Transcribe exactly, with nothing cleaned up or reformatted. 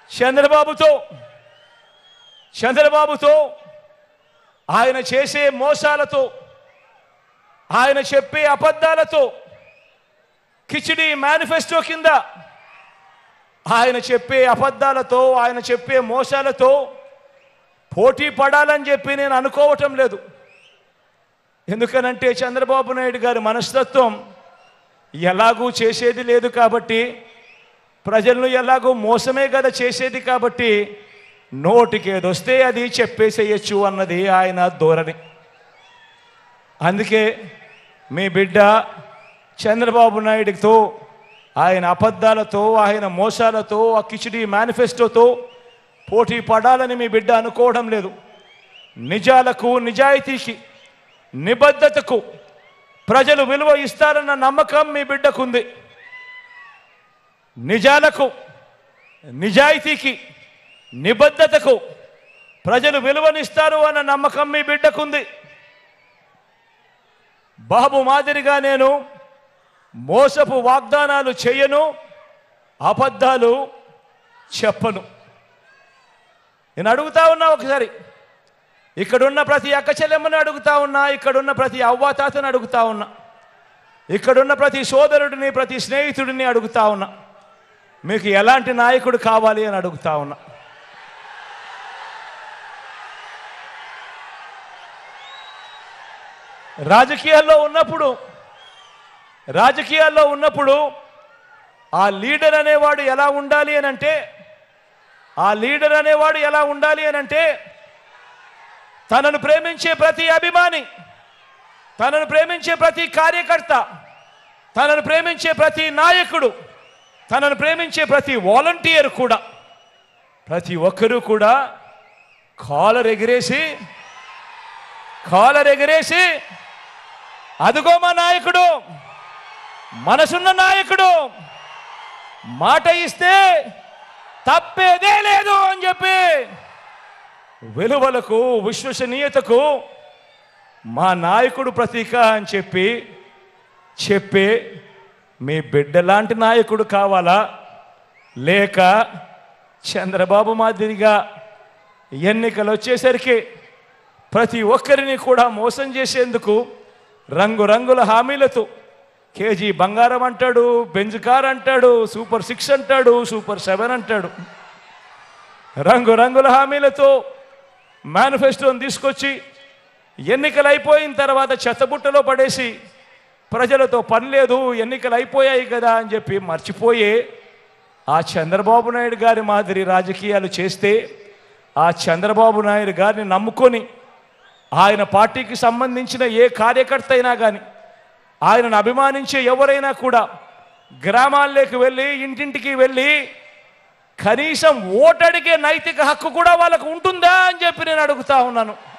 చంద్రబాబుతో చంద్రబాబుతో ఆయన చేసే మోసాలతో, ఆయన చెప్పే అబద్ధాలతో, కిచిడి మేనిఫెస్టో కింద ఆయన చెప్పే అబద్ధాలతో, ఆయన చెప్పే మోసాలతో పోటీ పడాలని చెప్పి నేను అనుకోవటం లేదు. ఎందుకనంటే చంద్రబాబు నాయుడు గారి మనస్తత్వం ఎలాగూ చేసేది లేదు కాబట్టి, ప్రజలను ఎలాగూ మోసమే కదా చేసేది కాబట్టి, నోటికి ఏదొస్తే అది చెప్పేసేయచ్చు అన్నది ఆయన ధోరణి. అందుకే మీ బిడ్డ చంద్రబాబు నాయుడితో, ఆయన అబద్ధాలతో, ఆయన మోసాలతో, ఆ కిచిడి మేనిఫెస్టోతో పోటీ పడాలని మీ బిడ్డ అనుకోవడం లేదు. నిజాలకు, నిజాయితీకి, నిబద్ధతకు ప్రజలు విలువ ఇస్తారన్న నమ్మకం మీ బిడ్డకుంది. నిజాలకు, నిజాయితీకి, నిబద్ధతకు ప్రజలు విలువనిస్తారు అన్న నమ్మకం మీ బిడ్డకుంది. బాబు మాదిరిగా నేను మోసపు వాగ్దానాలు చేయను, అబద్ధాలు చెప్పను. నేను అడుగుతా ఉన్నా, ఒకసారి ఇక్కడున్న ప్రతి అక్క చెల్లెమ్మని అడుగుతా ఉన్నా, ఇక్కడున్న ప్రతి అవ్వాతాతని అడుగుతా ఉన్నా, ఇక్కడున్న ప్రతి సోదరుడిని, ప్రతి స్నేహితుడిని అడుగుతా ఉన్నా, మీకు ఎలాంటి నాయకుడు కావాలి అని అడుగుతా ఉన్నా. రాజకీయాల్లో ఉన్నప్పుడు రాజకీయాల్లో ఉన్నప్పుడు ఆ లీడర్ అనేవాడు ఎలా ఉండాలి అని అంటే ఆ లీడర్ అనేవాడు ఎలా ఉండాలి అని అంటే తనను ప్రేమించే ప్రతి అభిమాని, తనను ప్రేమించే ప్రతి కార్యకర్త, తనను ప్రేమించే ప్రతి నాయకుడు, తనను ప్రేమించే ప్రతి వాలంటీర్ కూడా, ప్రతి ఒక్కరూ కూడా కాలర్ ఎగిరేసి కాలర్ ఎగిరేసి అదుగో మా నాయకుడు, మనసున్న నాయకుడు, మాట ఇస్తే తప్పేదే లేదు అని చెప్పి విలువలకు, విశ్వసనీయతకు మా నాయకుడు ప్రతీక అని చెప్పి చెప్పే మీ బిడ్డ లాంటి నాయకుడు కావాలా, లేక చంద్రబాబు మాదిరిగా ఎన్నికలు వచ్చేసరికి ప్రతి ఒక్కరిని కూడా మోసం చేసేందుకు రంగురంగుల హామీలతో కేజీ బంగారం అంటాడు, బెంజ్ కార్ అంటాడు, సూపర్ సిక్స్ అంటాడు, సూపర్ సెవెన్ అంటాడు, రంగురంగుల హామీలతో మేనిఫెస్టోని తీసుకొచ్చి ఎన్నికలు అయిపోయిన తర్వాత చెత్తబుట్టలో పడేసి ప్రజలతో పని లేదు, ఎన్నికలు అయిపోయాయి కదా అని చెప్పి మర్చిపోయే ఆ చంద్రబాబు నాయుడు గారి మాదిరి రాజకీయాలు చేస్తే, ఆ చంద్రబాబు నాయుడు గారిని నమ్ముకొని ఆయన పార్టీకి సంబంధించిన ఏ కార్యకర్త అయినా కానీ, ఆయనను అభిమానించే ఎవరైనా కూడా గ్రామాల్లోకి వెళ్ళి, ఇంటింటికి వెళ్ళి కనీసం ఓటడిగే నైతిక హక్కు కూడా వాళ్ళకు ఉంటుందా అని చెప్పి నేను అడుగుతా ఉన్నాను.